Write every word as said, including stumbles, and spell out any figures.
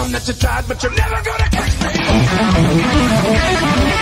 them that you tried, but you're never gonna catch me.